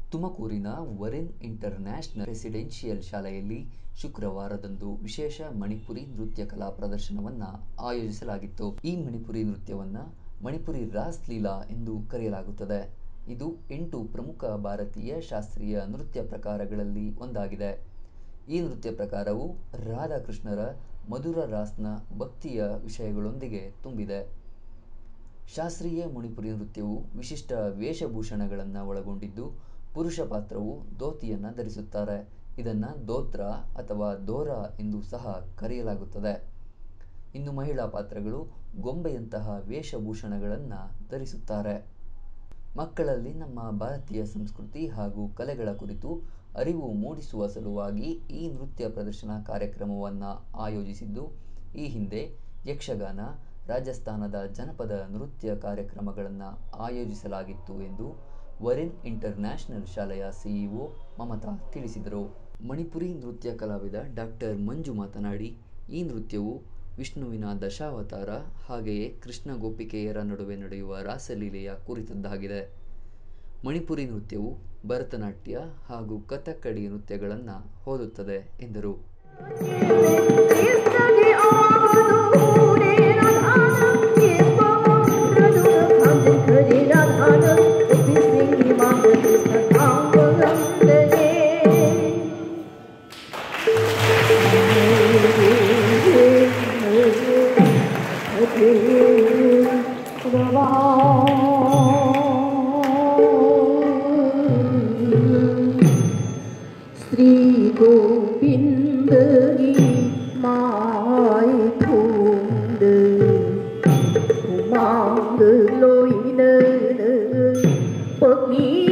ತುಮಕೂರಿನ ವರೆನ್ international residential ಶಾಲೆಯಲ್ಲಿ ಶುಕ್ರವಾರದಂದು ವಿಶೇಷ ಮಣಿಪುರಿ ನೃತ್ಯ ಕಲಾ ಪ್ರದರ್ಶನವನ್ನು ಆಯೋಜಿಸಲಾಗಿತ್ತು. ಈ ಮಣಿಪುರಿ ನೃತ್ಯವನ್ನು ಮಣಿಪುರಿ ರಾಸ್ ಲೀಲಾ ಎಂದು ಕರೆಯಲಾಗುತ್ತದೆ. ಇದು 8 ಪ್ರಮುಖ ಭಾರತೀಯ ಶಾಸ್ತ್ರೀಯ ನೃತ್ಯ ಪ್ರಕಾರಗಳಲ್ಲಿ ಒಂದಾಗಿದೆ. ಈ ನೃತ್ಯ ಪ್ರಕಾರವು ರಾಧಾಕೃಷ್ಣರ ಮಧುರ ರಾಸ್ನ ಭಕ್ತಿಯ ವಿಷಯಗಳೊಂದಿಗೆ ತುಂಬಿದೆ. ಶಾಸ್ತ್ರೀಯ ಮಣಿಪುರಿ ನೃತ್ಯವು ವಿಶಿಷ್ಟ ವೇಷಭೂಷಣಗಳನ್ನು ಒಳಗೊಂಡಿದ್ದು, ಪುರುಷ ಪಾತ್ರವು ಧೋತಿಯನ್ನು ಧರಿಸುತ್ತಾರೆ. ಇದನ್ನು ಧೋತ್ರ ಅಥವಾ ಧೋರಾ ಎಂದು ಸಹ ಕರೆಯಲಾಗುತ್ತದೆ. ಇನ್ನು ಮಹಿಳಾ ಪಾತ್ರಗಳು ಗೊಂಬೆಯಂತಹ ವೇಷಭೂಷಣಗಳನ್ನು ಧರಿಸುತ್ತಾರೆ. ಮಕ್ಕಳಲ್ಲಿ ನಮ್ಮ ಭಾರತೀಯ ಸಂಸ್ಕೃತಿ ಹಾಗೂ ಕಲೆಗಳ ಕುರಿತು ಅರಿವು ಮೂಡಿಸುವ ಸಲುವಾಗಿ ಈ ನೃತ್ಯ ಪ್ರದರ್ಶನ ಕಾರ್ಯಕ್ರಮವನ್ನು ಆಯೋಜಿಸಿದ್ದು, ಈ ಹಿಂದೆ ಯಕ್ಷಗಾನ, ರಾಜಸ್ಥಾನದ ಜನಪದ ನೃತ್ಯ ಕಾರ್ಯಕ್ರಮಗಳನ್ನು ಆಯೋಜಿಸಲಾಗಿತ್ತು ಎಂದು ವರೆನ್ ಇಂಟರ್ನ್ಯಾಷನಲ್ ಶಾಲೆಯ ಸಿಇಒ ಮಮತಾ ತಿಳಿಸಿದರು. ಮಣಿಪುರಿ ನೃತ್ಯ ಕಲಾವಿದ ಡಾಕ್ಟರ್ ಮಂಜು ಮಾತನಾಡಿ, ಈ ನೃತ್ಯವು ವಿಷ್ಣುವಿನ ದಶಾವತಾರ ಹಾಗೆಯೇ ಕೃಷ್ಣ ಗೋಪಿಕೆಯರ ನಡುವೆ ನಡೆಯುವ ರಾಸಲೀಲೆಯ ಕುರಿತದ್ದಾಗಿದೆ. ಮಣಿಪುರಿ ನೃತ್ಯವು ಭರತನಾಟ್ಯ ಹಾಗೂ ಕಥಕ್ಕಳಿ ನೃತ್ಯಗಳನ್ನು ಹೋಲುತ್ತದೆ ಎಂದರು. श्री गोविंद माय फूंड मांग लोइन पगी